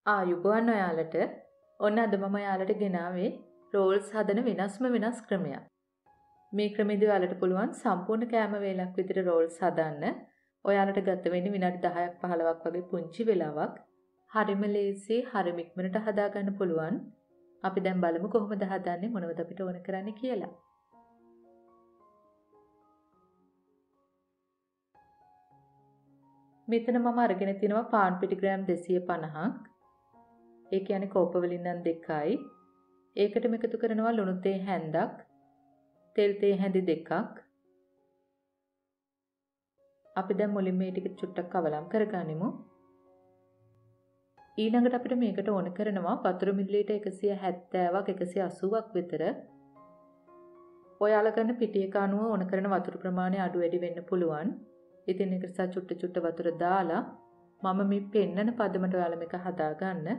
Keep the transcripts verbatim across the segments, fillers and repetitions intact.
ආයුබෝවන් ඔයාලට. ඔන්න අද මම ඔයාලට ගෙනාවේ රෝල්ස් හදන වෙනස්ම වෙනස් ක්‍රමයක්. මේ ක්‍රමෙදී ඔයාලට පුළුවන් සම්පූර්ණ කෑම වේලක් විතර රෝල්ස් හදන්න. ඔයාලට ගත වෙන්නේ විනාඩි දහයක් පහළොවක් වගේ පුංචි වෙලාවක්. හරිම ලේසි, හරිම ඉක්මනට හදාගන්න පුළුවන්. අපි දැන් බලමු කොහොමද හදන්නේ, මොනවද අපිට ඕන කරන්නේ කියලා. මෙතන මම අරගෙන තිනවා පාන් පිටි ග්‍රෑම් දෙසිය පනහක්. ඒ කියන්නේ කෝප වලින් නම් දෙකයි. ඒකටම එකතු කරනවා ලුණු තේ හැන්දක්, තෙල් තේ හැඳි දෙකක්. අපි දැන් මුලින්ම මේ ටික චුට්ටක් කවලම් කරගනිමු. ඊළඟට අපිට මේකට ඕන කරනවා වතුර මිලිලීටර් එකසිය හැත්තෑවක් එකසිය අසූවක් විතර. ඔයාලා ගන්න පිටියක අනුව ඕන කරන වතුර ප්‍රමාණය අඩු වැඩි වෙන්න පුළුවන්. ඉතින් ඒක නිසා චුට්ට චුට්ට වතුර දාලා මම මේ පෙන්නන පදමට ඔයාලා මේක හදා ගන්න.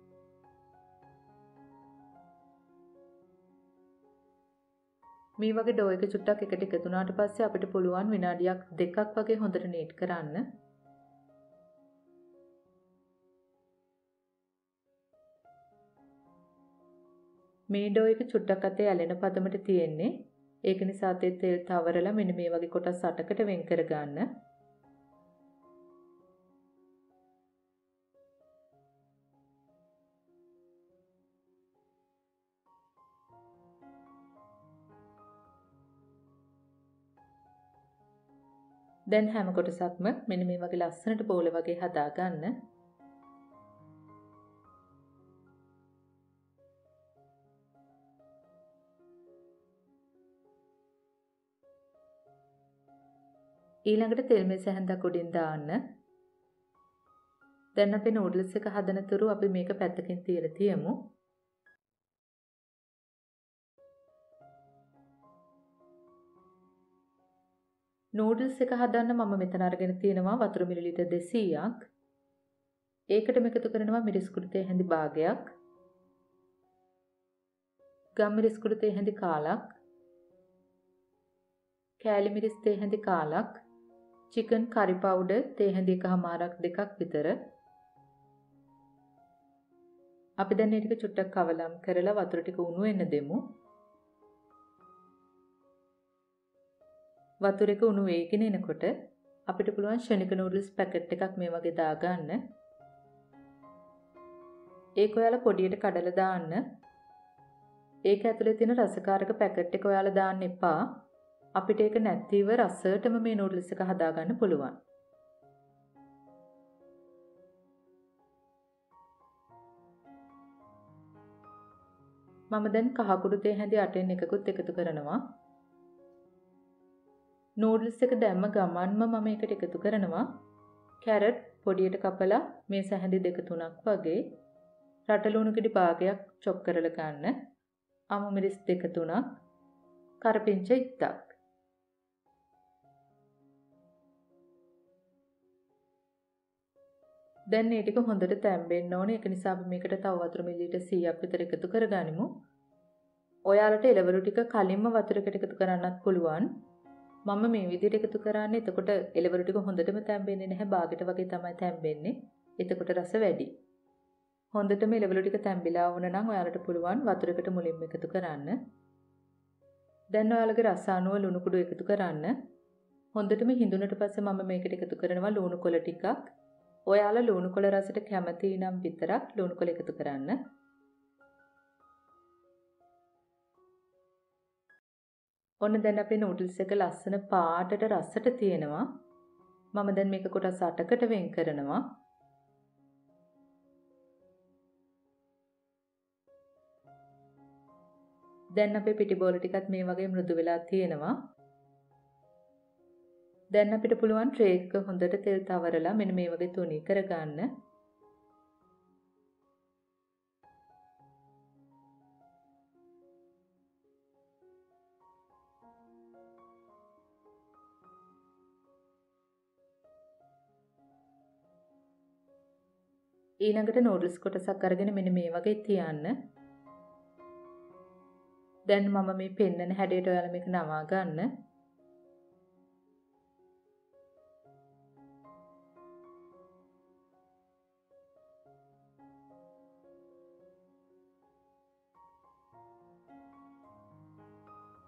මේ වගේ ඩෝ එක චුට්ටක් එකට එකතු වුණාට පස්සේ අපිට පුළුවන් විනාඩියක් දෙකක් වගේ හොඳට නීට් කරන්න. මේ ඩෝ එක චුට්ටක් අතේ ඇලෙන පදමට තියෙන්නේ. ඒක නිසා අතේ තෙල් තවරලා මෙන්න මේ වගේ කොටස් අටකට වෙන් කර ගන්න. දැන් හැම කොටසක්ම මෙන්න මේ වගේ ලස්සනට බෝල වගේ හදා ගන්න. ඊළඟට තෙල් මෙස හැන්දක් උඩින් දාන්න. දැන් අපි නූඩල්ස් එක හදන තුරු අපි මේක පැත්තකින් තියලා තියමු. නූඩල්ස් එක හදන්න මම මෙතන අරගෙන තියෙනවා වතුර මිලිලීටර් දෙසීයක්. ඒකටම එකතු කරනවා මිරිස් කුඩු තේ හැඳි භාගයක්. ගම් මිරිස් කුඩු තේ හැඳි කාලක්. කෑලි මිරිස් තේ හැඳි කාලක්. චිකන් කරි පවුඩර් තේ හැඳි එකහමාරක් දෙකක් විතර. අපි දැන් මේ ටික චුට්ටක් කවලම් කරලා වතුර ටික උණු වෙන්න දෙමු. වතුර එක උණු වෙගෙන එනකොට අපිට පුළුවන් ෂණික නූඩල්ස් පැකට් එකක් මේ වගේ දාගන්න. ඒක ඔයාලා පොඩියට කඩලා දාන්න. ඒක ඇතුලේ තියෙන රසකාරක පැකට් එක ඔයාලා දාන්න එපා. අපිට ඒක නැතිව රසයටම මේ නූඩල්ස් එක හදාගන්න පුළුවන්. මම දැන් කහ කුඩු තේ හැඳි අටෙන් එකකුත් එකතු කරනවා. නූඩල්ස් එක දැම්ම ගමන්ම මම ඒකට එකතු කරනවා කැරට් පොඩියට කපලා මේ සැහැඳි දෙක තුනක් වගේ, රටලුණු කිඩි භාගයක් චොප් කරලා ගන්න, අමු මිරිස් දෙක තුනක්, කරපිංච ඉත්තක්. දැන් මේ ටික හොඳට තැම්බෙන්න ඕනේ. ඒක නිසා අපි මේකට තව වතුර මිලිලීටර් සීයක් විතර එකතු කරගනිමු. ඔයාලට එළවලු ටික කලින්ම වතුරකට එකතු කරන්නත් පුළුවන්. මම මේ විදිහට එකතු කරන්නේ. එතකොට එළවලු ටික හොඳටම තැම්බෙන්නේ නැහැ. බාගෙට වගේ තමයි තැම්බෙන්නේ. එතකොට රස වැඩි. හොඳටම එළවලු ටික තැම්බිලා වුණ නම් ඔයාලට පුළුවන් වතුරකට මුලින්ම එකතු කරන්න. දැන් ඔයාලගේ රස අනුව ලුණු කුඩු එකතු කරන්න. හොඳටම හිඳුනට පස්සේ මම මේකට එකතු කරනවා ලුණු කොළ ටිකක්. ඔයාලා ලුණු කොළ රසට කැමති නම් විතරක් ලුණු කොළ එකතු කරන්න. ඔන්න දැන් අපේ නූඩල්ස් එක ලස්සන පාටට රසට තියෙනවා. මම දැන් මේක කොටස් අටකට වෙන් කරනවා. දැන් අපේ පිටි බෝල ටිකත් මේ වගේ මෘදු වෙලා තියෙනවා. දැන් අපිට පුළුවන් ට්‍රේ එක හොඳට තෙල් තවරලා මෙන්න මේ වගේ තුනී කරගන්න. ඊළඟට නූඩල්ස් කොටසක් අරගෙන මෙන්න මේ වගේ තියන්න. දැන් මම මේ පෙන්නන හැඩයට ඔයාලා මේක නවා ගන්න.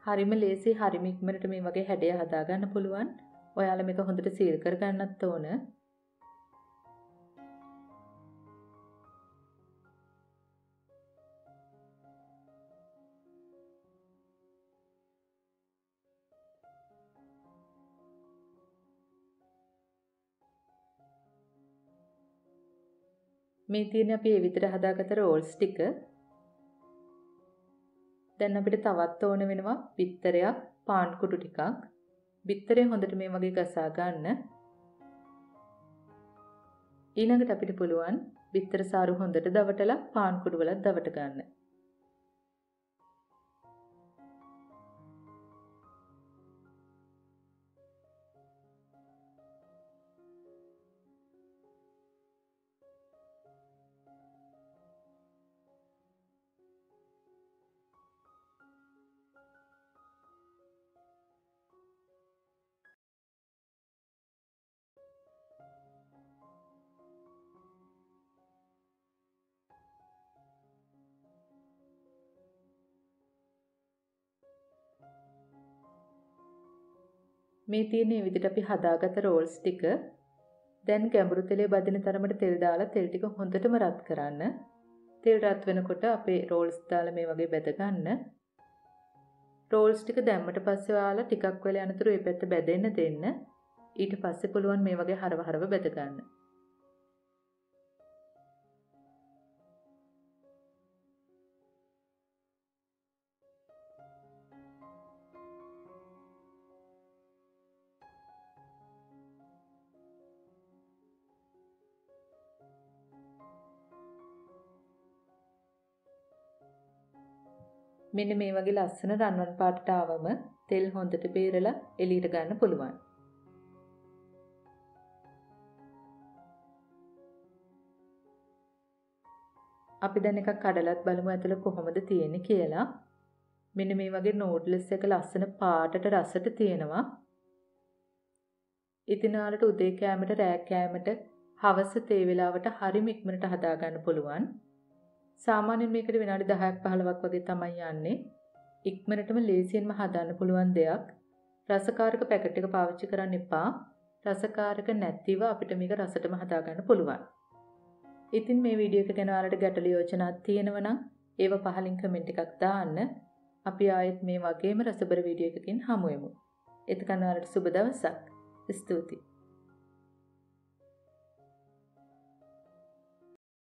හරිම ලේසි හරිම ඉක්මනට මේ වගේ හැඩය හදා ගන්න පුළුවන්. ඔයාලා මේක හොඳට සීල් කර ගන්නත් ඕන. මේ තියෙන අපි ඒ විදිහට හදාගත්ත රෝල්ස් ටික දැන් අපිට තවත් ඕන වෙනවා බිත්තරයක්, පාන් කුඩු ටිකක්. බිත්තරේ හොඳට මේ වගේ ගසා ගන්න. ඊළඟට අපිට පුළුවන් බිත්තර සාරු හොඳට දවටලා පාන් කුඩු වලත් දවට ගන්න. මේ තියෙන මේ විදිහට අපි හදාගත්ත රෝල්ස් ටික දැන් ගැඹුරු තෙලේ බදින තරමට තෙල් දාලා තෙල් ටික හොඳටම රත් කරන්න. තෙල් රත් වෙනකොට අපේ රෝල්ස් දාලා මේ වගේ බැද ගන්න. රෝල්ස් ටික දැම්මට පස්සේ ඔයාලා ටිකක් වෙලා යනතුරු මේ පැත්ත බැදෙන්න දෙන්න. ඊට පස්සේ පුළුවන් මේ වගේ හරව හරව බැද ගන්න. මෙන්න මේ වගේ ලස්සන රන්වන් පාටට ආවම තෙල් හොඳට බේරලා එළියට ගන්න පුළුවන්. අපි දැන් එකක් කඩලත් බලමු ඇතුළ කොහොමද තියෙන්නේ කියලා. මෙන්න මේ වගේ නූඩ්ල්ස් එක ලස්සන පාටට රසට තියෙනවා. ඉතින් ඔයාලට උදේ කෑමට, රෑ කෑමට, හවස තේ වේලාවට හරිම ඉක්මනට හදා ගන්න පුළුවන්. සාමාන්‍යයෙන් මේකට විනාඩි දහයක් පහළොවක් වගේ තමයි යන්නේ. ඉක්මනටම ලේසියෙන්ම හදන්න පුළුවන් දෙයක්. රසකාරක පැකට් එක පාවිච්චි කරන්න එපා. රසකාරක නැතිව අපිට මේක රසටම හදා ගන්න පුළුවන්. ඉතින් මේ වීඩියෝ එක ගැන ඔයාලට ගැටළු යෝජනාවක් තියෙනවා නම් ඒව පහලින් කමෙන්ට් එකක් දාන්න. අපි ආයෙත් මේ වගේම රසබර වීඩියෝ එකකින් හමු වෙමු. එතකන් ඔයාලට සුබ දවසක්. ස්තුතියි.